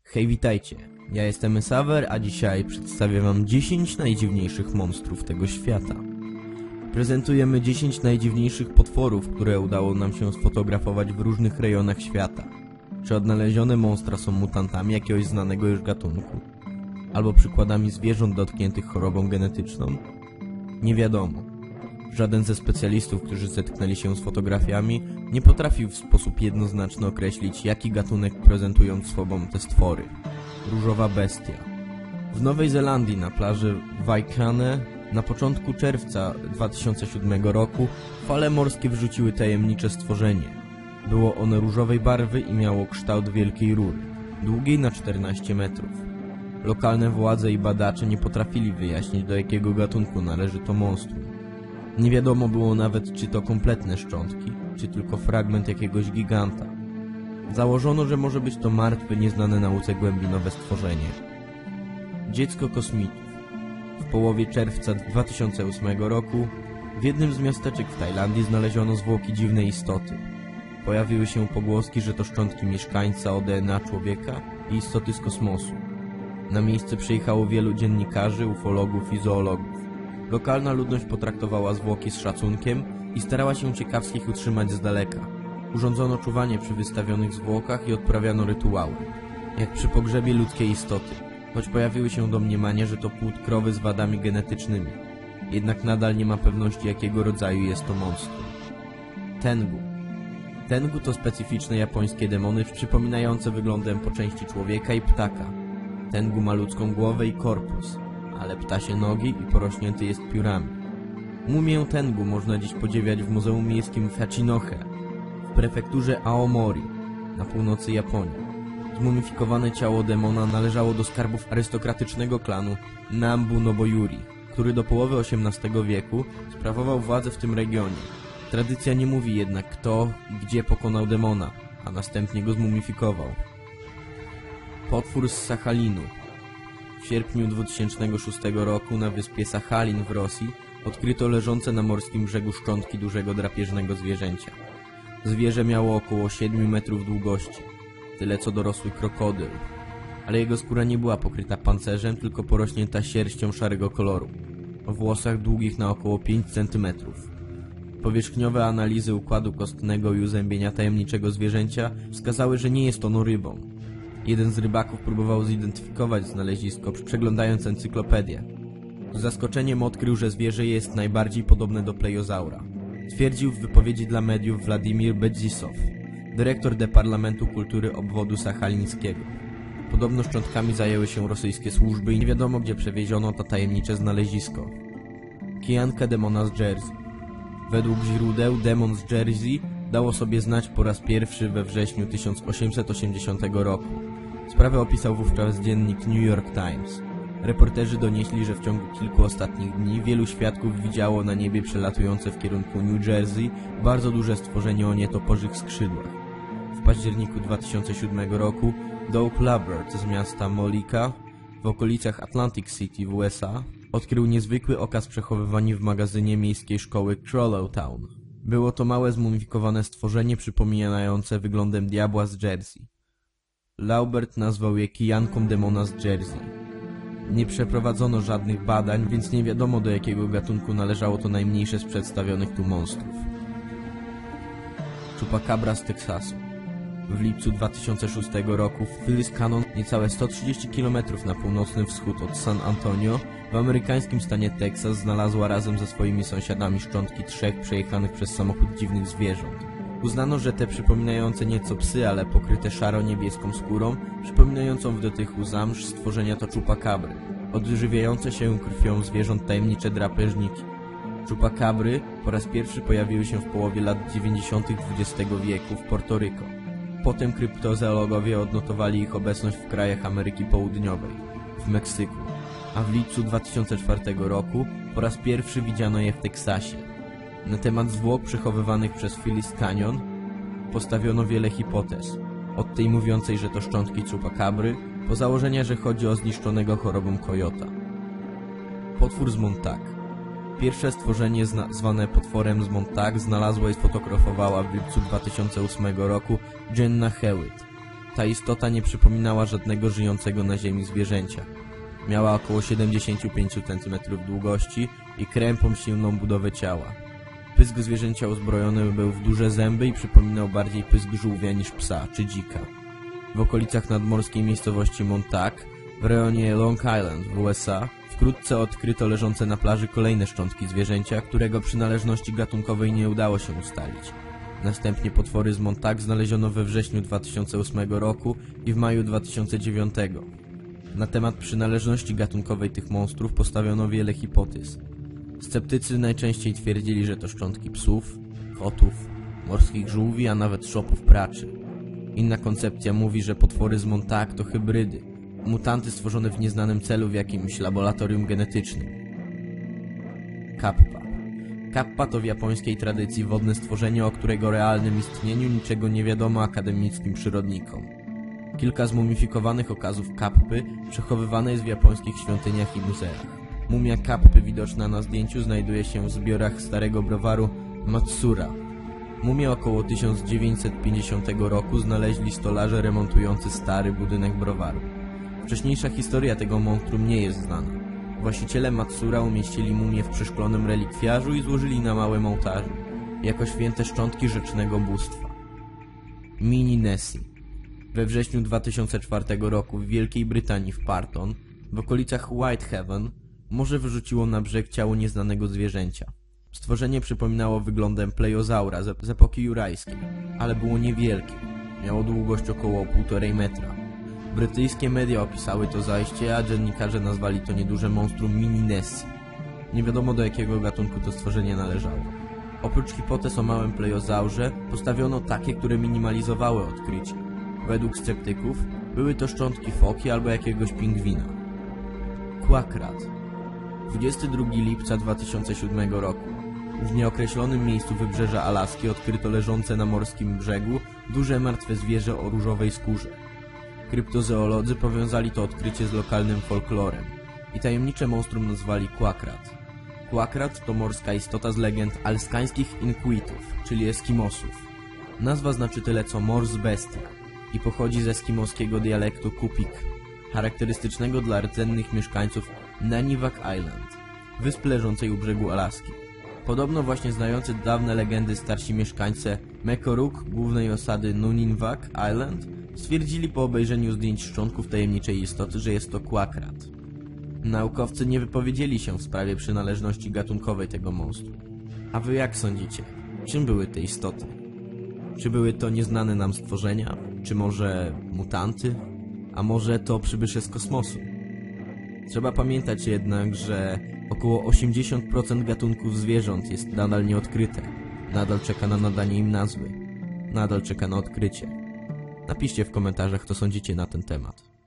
Hej, witajcie. Ja jestem Esaver, a dzisiaj przedstawię wam 10 najdziwniejszych monstrów tego świata. Prezentujemy 10 najdziwniejszych potworów, które udało nam się sfotografować w różnych rejonach świata. Czy odnalezione monstra są mutantami jakiegoś znanego już gatunku? Albo przykładami zwierząt dotkniętych chorobą genetyczną? Nie wiadomo. Żaden ze specjalistów, którzy zetknęli się z fotografiami, nie potrafił w sposób jednoznaczny określić, jaki gatunek prezentują sobą te stwory. Różowa bestia. W Nowej Zelandii na plaży Waikane na początku czerwca 2007 roku fale morskie wrzuciły tajemnicze stworzenie. Było ono różowej barwy i miało kształt wielkiej rury, długiej na 14 metrów. Lokalne władze i badacze nie potrafili wyjaśnić, do jakiego gatunku należy to monstrum. Nie wiadomo było nawet, czy to kompletne szczątki, czy tylko fragment jakiegoś giganta. Założono, że może być to martwe, nieznane nauce głębinowe stworzenie. Dziecko kosmitów. W połowie czerwca 2008 roku w jednym z miasteczek w Tajlandii znaleziono zwłoki dziwnej istoty. Pojawiły się pogłoski, że to szczątki mieszkańca o DNA człowieka i istoty z kosmosu. Na miejsce przyjechało wielu dziennikarzy, ufologów i zoologów. Lokalna ludność potraktowała zwłoki z szacunkiem i starała się ciekawskich utrzymać z daleka. Urządzono czuwanie przy wystawionych zwłokach i odprawiano rytuały, jak przy pogrzebie ludzkiej istoty, choć pojawiły się domniemania, że to płód krowy z wadami genetycznymi. Jednak nadal nie ma pewności, jakiego rodzaju jest to monstrum. Tengu. Tengu to specyficzne japońskie demony przypominające wyglądem po części człowieka i ptaka. Tengu ma ludzką głowę i korpus, ale ptasie nogi i porośnięty jest piórami. Mumię Tengu można dziś podziwiać w Muzeum Miejskim w Hachinohe, w prefekturze Aomori, na północy Japonii. Zmumifikowane ciało demona należało do skarbów arystokratycznego klanu Nambu Nobuyuri, który do połowy XVIII wieku sprawował władzę w tym regionie. Tradycja nie mówi jednak, kto i gdzie pokonał demona, a następnie go zmumifikował. Potwór z Sachalinu. W sierpniu 2006 roku na wyspie Sachalin w Rosji odkryto leżące na morskim brzegu szczątki dużego drapieżnego zwierzęcia. Zwierzę miało około 7 metrów długości, tyle co dorosły krokodyl, ale jego skóra nie była pokryta pancerzem, tylko porośnięta sierścią szarego koloru, o włosach długich na około 5 cm. Powierzchniowe analizy układu kostnego i uzębienia tajemniczego zwierzęcia wskazały, że nie jest ono rybą. Jeden z rybaków próbował zidentyfikować znalezisko, przeglądając encyklopedię. Z zaskoczeniem odkrył, że zwierzę jest najbardziej podobne do plejozaura. Twierdził w wypowiedzi dla mediów Władimir Bedzisow, dyrektor Departamentu Kultury obwodu sachalińskiego. Podobno szczątkami zajęły się rosyjskie służby i nie wiadomo, gdzie przewieziono to tajemnicze znalezisko. Kijanka demona z Jersey. Według źródeł demon z Jersey dało sobie znać po raz pierwszy we wrześniu 1880 roku. Sprawę opisał wówczas dziennik New York Times. Reporterzy donieśli, że w ciągu kilku ostatnich dni wielu świadków widziało na niebie przelatujące w kierunku New Jersey bardzo duże stworzenie o nietoporzych skrzydłach. W październiku 2007 roku Doug Labert z miasta Molika w okolicach Atlantic City w USA odkrył niezwykły okaz przechowywany w magazynie miejskiej szkoły Crollo Town. Było to małe zmumifikowane stworzenie przypominające wyglądem diabła z Jersey. Laubert nazwał je kijanką demona z Jersey. Nie przeprowadzono żadnych badań, więc nie wiadomo, do jakiego gatunku należało to najmniejsze z przedstawionych tu monstrów. Chupacabra z Teksasu. W lipcu 2006 roku w Phyllis Canyon, niecałe 130 km na północny wschód od San Antonio, w amerykańskim stanie Teksas znalazła razem ze swoimi sąsiadami szczątki 3 przejechanych przez samochód dziwnych zwierząt. Uznano, że te przypominające nieco psy, ale pokryte szaro-niebieską skórą, przypominającą w dotyku zamsz stworzenia to chupacabry, odżywiające się krwią zwierząt tajemnicze drapieżniki. Chupacabry po raz pierwszy pojawiły się w połowie lat 90. XX wieku w Porto Rico. Potem kryptozoologowie odnotowali ich obecność w krajach Ameryki Południowej, w Meksyku, a w lipcu 2004 roku po raz pierwszy widziano je w Teksasie. Na temat zwłok przechowywanych przez Phyllis Canyon postawiono wiele hipotez, od tej mówiącej, że to szczątki chupacabry, po założenia, że chodzi o zniszczonego chorobą kojota. Potwór z Montauk. Pierwsze stworzenie zwane potworem z Montauk znalazła i sfotografowała w lipcu 2008 roku Jenna Hewitt. Ta istota nie przypominała żadnego żyjącego na ziemi zwierzęcia. Miała około 75 cm długości i krępą, silną budowę ciała. Pysk zwierzęcia uzbrojony był w duże zęby i przypominał bardziej pysk żółwia niż psa czy dzika. W okolicach nadmorskiej miejscowości Montauk, w rejonie Long Island w USA, wkrótce odkryto leżące na plaży kolejne szczątki zwierzęcia, którego przynależności gatunkowej nie udało się ustalić. Następnie potwory z Montauk znaleziono we wrześniu 2008 roku i w maju 2009. Na temat przynależności gatunkowej tych monstrów postawiono wiele hipotez. Sceptycy najczęściej twierdzili, że to szczątki psów, kotów, morskich żółwi, a nawet szopów praczy. Inna koncepcja mówi, że potwory z Montauk to hybrydy, mutanty stworzone w nieznanym celu w jakimś laboratorium genetycznym. Kappa. Kappa to w japońskiej tradycji wodne stworzenie, o którego realnym istnieniu niczego nie wiadomo akademickim przyrodnikom. Kilka zmumifikowanych okazów Kappy przechowywane jest w japońskich świątyniach i muzeach. Mumia Kappy widoczna na zdjęciu znajduje się w zbiorach starego browaru Matsura. Mumię około 1950 roku znaleźli stolarze remontujący stary budynek browaru. Wcześniejsza historia tego monstrum nie jest znana. Właściciele Matsura umieścili mumię w przeszklonym relikwiarzu i złożyli na małym ołtarzu, jako święte szczątki rzecznego bóstwa. Mini Nessie. We wrześniu 2004 roku w Wielkiej Brytanii w Parton, w okolicach Whitehaven, morze wyrzuciło na brzeg ciało nieznanego zwierzęcia. Stworzenie przypominało wyglądem plejozaura z epoki jurajskiej, ale było niewielkie. Miało długość około 1,5 metra. Brytyjskie media opisały to zajście, a dziennikarze nazwali to nieduże monstrum Mini Nessie. Nie wiadomo, do jakiego gatunku to stworzenie należało. Oprócz hipotez o małym plejozaurze postawiono takie, które minimalizowały odkrycie. Według sceptyków były to szczątki foki albo jakiegoś pingwina. Quackrat. 22 lipca 2007 roku. W nieokreślonym miejscu wybrzeża Alaski odkryto leżące na morskim brzegu duże martwe zwierzę o różowej skórze. Kryptozoolodzy powiązali to odkrycie z lokalnym folklorem i tajemnicze monstrum nazwali Quackrat. Quackrat to morska istota z legend alskańskich Inuitów, czyli Eskimosów. Nazwa znaczy tyle co mors bestia i pochodzi z eskimoskiego dialektu Kupik, charakterystycznego dla rdzennych mieszkańców Naniwak Island, wyspy leżącej u brzegu Alaski. Podobno właśnie znający dawne legendy starsi mieszkańcy Mekoruk, głównej osady Nunivak Island, stwierdzili po obejrzeniu zdjęć szczątków tajemniczej istoty, że jest to Quackrat. Naukowcy nie wypowiedzieli się w sprawie przynależności gatunkowej tego monstru. A wy jak sądzicie? Czym były te istoty? Czy były to nieznane nam stworzenia? Czy może mutanty? A może to przybysze z kosmosu? Trzeba pamiętać jednak, że około 80% gatunków zwierząt jest nadal nieodkryte. Nadal czeka na nadanie im nazwy. Nadal czeka na odkrycie. Napiszcie w komentarzach, co sądzicie na ten temat.